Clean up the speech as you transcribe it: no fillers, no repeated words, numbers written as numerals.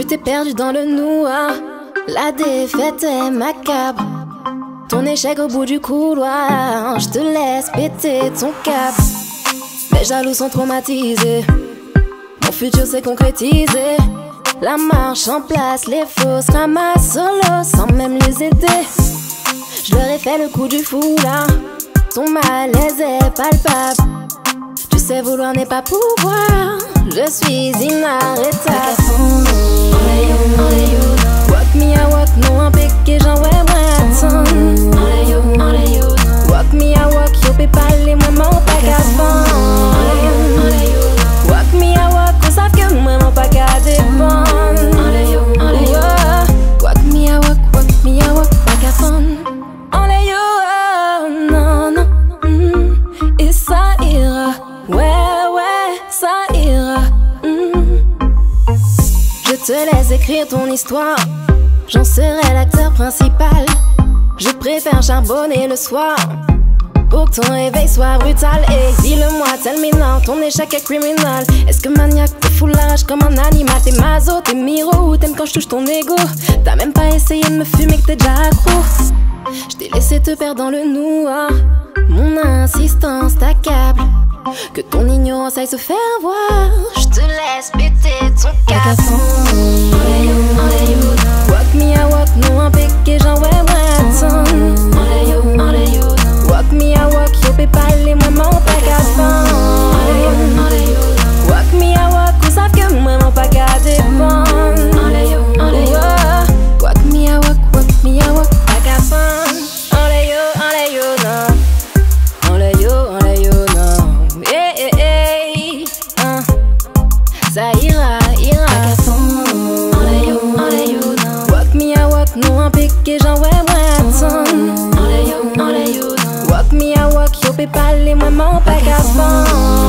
t'es perdu dans le noir. La défaite est macabre. Ton échec au bout du couloir. Je te laisse péter ton cap. Mes jaloux sont traumatisés. Mon futur s'est concrétisé. La marche en place, les fausses ramassent solo sans même les aider. Je leur ai fait le coup du foulard. Ton malaise est palpable. Tu sais vouloir n'est pas pouvoir. Je suis inarrêtable. Walk me a walk, non un piqué, j'en ouais moi walk me a walk, yo peux parler moi mon pas qu'à walk me a walk, on savent que moi mon pas qu'à dépendre. Walk me a walk, pas qu'à fond. Non, non, et ça ira, ouais, ça ira. Je te laisse écrire ton histoire, j'en serai l'acteur principal. Je préfère charbonner le soir pour que ton réveil soit brutal. Et dis-le-moi, tell me now, ton échec est criminal. Est-ce que maniaque, t'es fou la rage comme un animal? T'es maso, t'es miro ou t'aimes quand je touche ton ego? T'as même pas essayé de me fumer que t'es déjà accro. Je t'ai laissé te perdre dans le noir. Mon insistance t'accable, que ton ignorance aille se faire voir. Je te laisse péter ton cap. Walk me a walk, non un piqué, j'en ouais moi walk me a walk, yo peux parler moi mon pas qu'à walk me a walk, on savent que moi mon pas qu'à dépendre. Walk me a walk, pas qu'à fond. Ça ira, walk me a walk, non un piqué, j'en ouais moi walk me a walk, yo peux parler moi mon pas qu'à fond.